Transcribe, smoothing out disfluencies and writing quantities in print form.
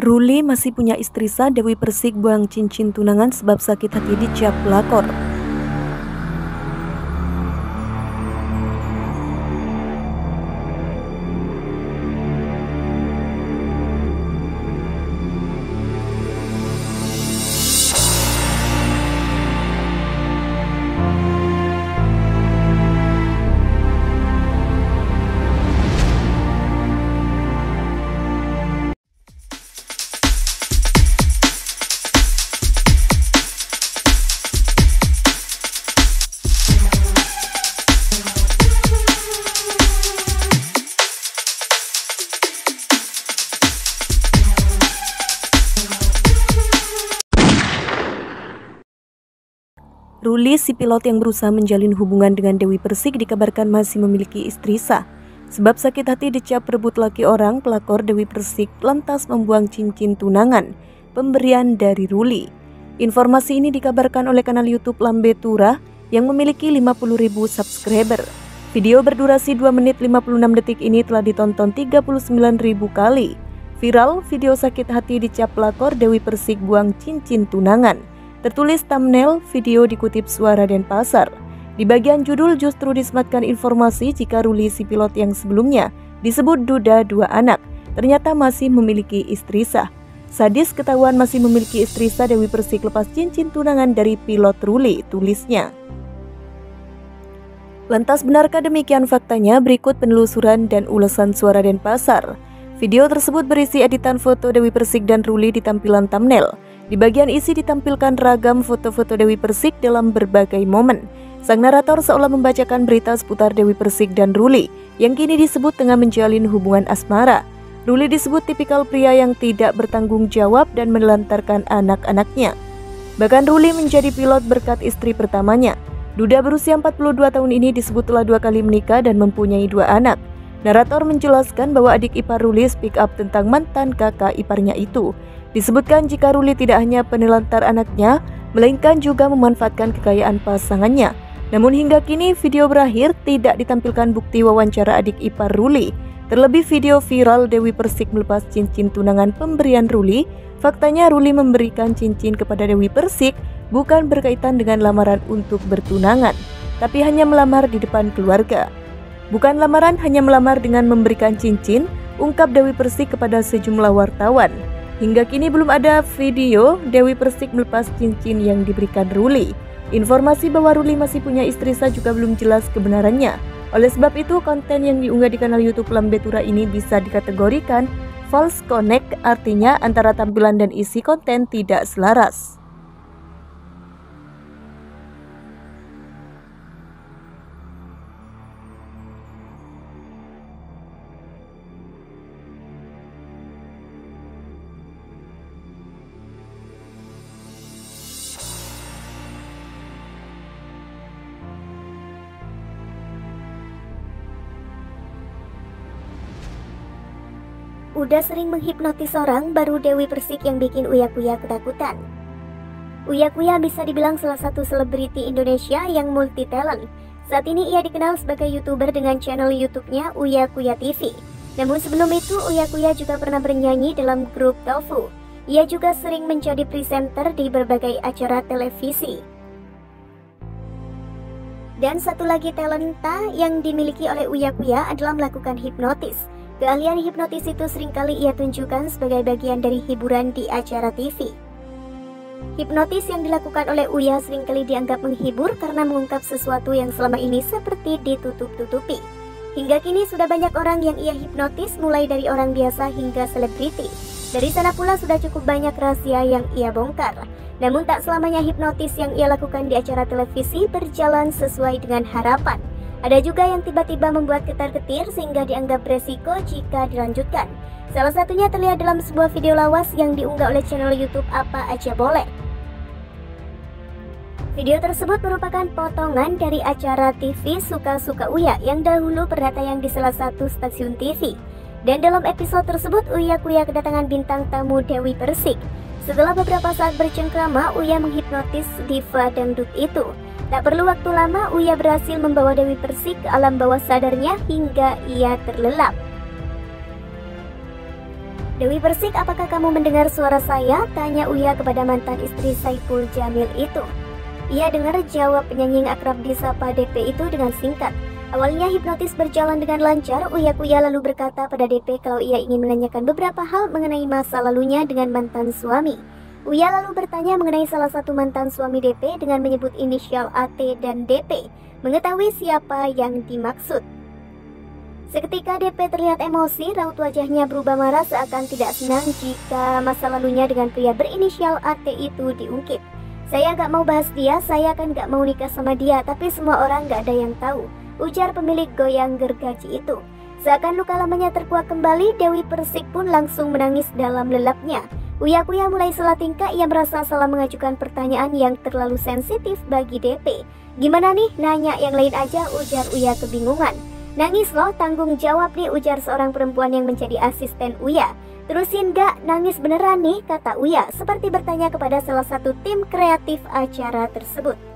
Ruli masih punya istri sah. Dewi Persik buang cincin tunangan sebab sakit hati dicap pelakor. Ruli, si pilot yang berusaha menjalin hubungan dengan Dewi Persik, dikabarkan masih memiliki istri sah. Sebab sakit hati dicap berebut laki orang, pelakor Dewi Persik lantas membuang cincin tunangan pemberian dari Ruli. Informasi ini dikabarkan oleh kanal YouTube Lambe Tura yang memiliki 50.000 subscriber. Video berdurasi 2 menit 56 detik ini telah ditonton 39.000 kali. Viral, video sakit hati dicap pelakor Dewi Persik buang cincin tunangan. Tertulis thumbnail video dikutip Suara Denpasar. Di bagian judul justru disematkan informasi jika Ruli, si pilot yang sebelumnya disebut duda 2 anak, ternyata masih memiliki istri sah. Sadis ketahuan masih memiliki istri sah. Dewi Persik lepas cincin tunangan dari pilot Ruli, tulisnya. Lantas benarkah demikian faktanya? Berikut penelusuran dan ulasan Suara Denpasar. Video tersebut berisi editan foto Dewi Persik dan Ruli di tampilan thumbnail. Di bagian isi ditampilkan ragam foto-foto Dewi Persik dalam berbagai momen. Sang narator seolah membacakan berita seputar Dewi Persik dan Ruli yang kini disebut tengah menjalin hubungan asmara. Ruli disebut tipikal pria yang tidak bertanggung jawab dan menelantarkan anak-anaknya. Bahkan Ruli menjadi pilot berkat istri pertamanya. Duda berusia 42 tahun ini disebut telah 2 kali menikah dan mempunyai 2 anak. Narator menjelaskan bahwa adik ipar Ruli speak up tentang mantan kakak iparnya itu. Disebutkan jika Ruli tidak hanya penelantar anaknya, melainkan juga memanfaatkan kekayaan pasangannya. Namun hingga kini video berakhir tidak ditampilkan bukti wawancara adik ipar Ruli. Terlebih video viral Dewi Persik melepas cincin tunangan pemberian Ruli. Faktanya Ruli memberikan cincin kepada Dewi Persik bukan berkaitan dengan lamaran untuk bertunangan, tapi hanya melamar di depan keluarga. Bukan lamaran, hanya melamar dengan memberikan cincin, ungkap Dewi Persik kepada sejumlah wartawan. Hingga kini belum ada video Dewi Persik melepas cincin yang diberikan Ruli. Informasi bahwa Ruli masih punya istri sah juga belum jelas kebenarannya. Oleh sebab itu, konten yang diunggah di kanal YouTube Lambe Tura ini bisa dikategorikan false connect, artinya antara tampilan dan isi konten tidak selaras. Udah sering menghipnotis orang, baru Dewi Persik yang bikin Uya-Kuya ketakutan. Uya-Kuya bisa dibilang salah satu selebriti Indonesia yang multi talent. Saat ini ia dikenal sebagai YouTuber dengan channel YouTube-nya Uya-Kuya TV. Namun sebelum itu, Uya-Kuya juga pernah bernyanyi dalam grup Tofu. Ia juga sering menjadi presenter di berbagai acara televisi. Dan satu lagi talenta yang dimiliki oleh Uya-Kuya adalah melakukan hipnotis. Keahlian hipnotis itu seringkali ia tunjukkan sebagai bagian dari hiburan di acara TV. Hipnotis yang dilakukan oleh Uya seringkali dianggap menghibur karena mengungkap sesuatu yang selama ini seperti ditutup-tutupi. Hingga kini sudah banyak orang yang ia hipnotis, mulai dari orang biasa hingga selebriti. Dari sana pula sudah cukup banyak rahasia yang ia bongkar. Namun tak selamanya hipnotis yang ia lakukan di acara televisi berjalan sesuai dengan harapan. Ada juga yang tiba-tiba membuat ketar-ketir sehingga dianggap beresiko jika dilanjutkan. Salah satunya terlihat dalam sebuah video lawas yang diunggah oleh channel YouTube Apa Aja Boleh. Video tersebut merupakan potongan dari acara TV Suka-Suka Uya yang dahulu pernah tayang di salah satu stasiun TV. Dan dalam episode tersebut Uya-Kuya kedatangan bintang tamu Dewi Persik. Setelah beberapa saat bercengkrama, Uya menghipnotis diva dangdut itu. Tak perlu waktu lama, Uya berhasil membawa Dewi Persik ke alam bawah sadarnya hingga ia terlelap. Dewi Persik, apakah kamu mendengar suara saya? Tanya Uya kepada mantan istri Saipul Jamil itu. Ia dengar, jawab penyanyi akrab disapa DP itu dengan singkat. Awalnya hipnotis berjalan dengan lancar. Uya Kuya lalu berkata pada DP kalau ia ingin menanyakan beberapa hal mengenai masa lalunya dengan mantan suami. Uya lalu bertanya mengenai salah satu mantan suami DP dengan menyebut inisial AT dan DP, mengetahui siapa yang dimaksud. Seketika DP terlihat emosi, raut wajahnya berubah marah seakan tidak senang jika masa lalunya dengan pria berinisial AT itu diungkit. Saya gak mau bahas dia, saya kan gak mau nikah sama dia, tapi semua orang gak ada yang tahu, ujar pemilik goyang gergaji itu. Seakan luka lamanya terkuak kembali, Dewi Persik pun langsung menangis dalam lelapnya. Uya Kuya mulai salah tingkah, ia merasa salah mengajukan pertanyaan yang terlalu sensitif bagi DP. Gimana nih, nanya yang lain aja, ujar Uya kebingungan. Nangis loh, tanggung jawab nih, ujar seorang perempuan yang menjadi asisten Uya. Terusin gak, nangis beneran nih, kata Uya, seperti bertanya kepada salah satu tim kreatif acara tersebut.